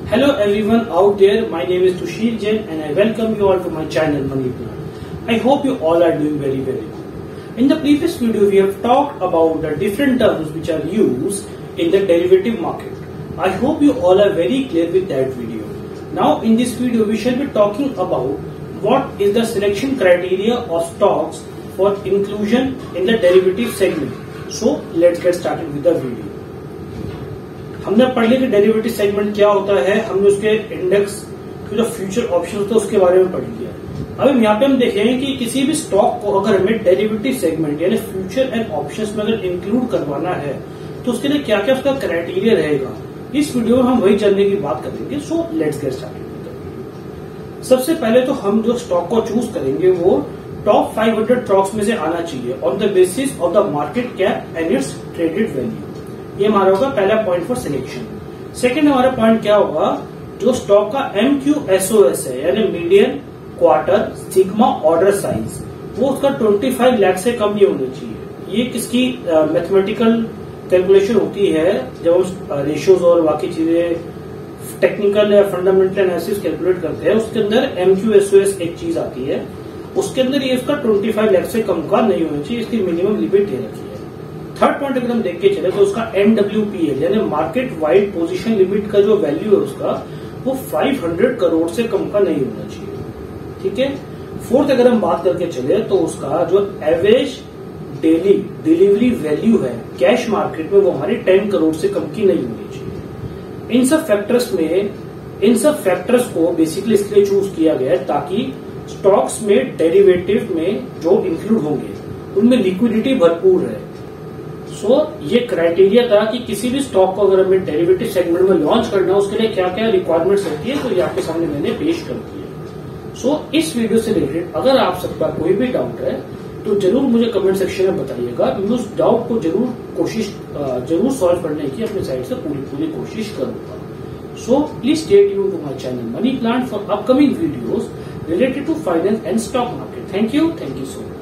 Hello everyone out there, my name is Tushir Jain and I welcome you all to my channel Money Plan. I hope you all are doing very well. In the previous video we have talked about the different terms which are used in the derivative market. I hope you all are very clear with that video. Now in this video we shall be talking about what is the selection criteria of stocks for inclusion in the derivative segment. So let's get started with the video. हमने पढ़ लिया कि derivative segment क्या होता है, हमने उसके index के जो फ्यूचर ऑप्शन होते हैं उसके बारे में पढ़ लिया। अब यहाँ पे हम देखेंगे कि किसी भी स्टॉक को अगर हमें डेरिवेटिव सेगमेंट यानी फ्यूचर एंड ऑप्शंस में अगर इंक्लूड करवाना है तो उसके लिए क्या क्या उसका क्राइटेरिया रहेगा, इस वीडियो में हम वही जानने की बात करेंगे। So let's get started. सबसे पहले तो हम जो स्टॉक को चूज करेंगे वो टॉप 500 स्टॉक्स में से आना चाहिए on the basis of the market cap and its traded value. ये हमारा होगा पहला पॉइंट फॉर सिलेक्शन। सेकंड हमारा पॉइंट क्या होगा, जो स्टॉक का MQSOS है यानी median quarter sigma order size, वो उसका 25 लाख से कम नहीं होना चाहिए। ये किसकी मैथमेटिकल कैलकुलेशन होती है, जब हम रेशियोज और बाकी चीजें टेक्निकल या फंडामेंटल एनालिसिस कैलकुलेट करते हैं उसके अंदर MQSOS एक चीज आती है, उसके अंदर ये इसका 25 लाख से कम का नहीं होना चाहिए, इसकी मिनिमम लिमिट ये रखी है। थर्ड पॉइंट अगर हम देख के चले तो उसका NWPL यानी मार्केट वाइड पोजीशन लिमिट का जो वैल्यू है उसका वो 500 करोड़ से कम का नहीं होना चाहिए। ठीक है। फोर्थ अगर हम बात करके चले तो उसका जो एवरेज डेली डिलीवरी वैल्यू है कैश मार्केट में वो हमारी 10 करोड़ से कम की नहीं होनी चाहिए। इन सब फैक्टर्स को बेसिकली इसलिए चूज किया गया है ताकि स्टॉक्स में डेरिवेटिव में जो इंक्लूड होंगे उनमें लिक्विडिटी भरपूर है। सो ये क्राइटेरिया था कि किसी भी स्टॉक को अगर हमें डेरिवेटिव सेगमेंट में लॉन्च करना है उसके लिए क्या क्या रिक्वायरमेंट्स होती है, तो ये आपके सामने मैंने पेश कर दी है। सो इस वीडियो से रिलेटेड अगर आप सबका कोई भी डाउट है तो जरूर मुझे कमेंट सेक्शन में बताइएगा। मैं उस डाउट को जरूर सॉल्व करने की अपनी साइड से पूरी कोशिश करूंगा। So please stay tuned to my channel money plan for upcoming videos related to finance and stock market. Thank you so much.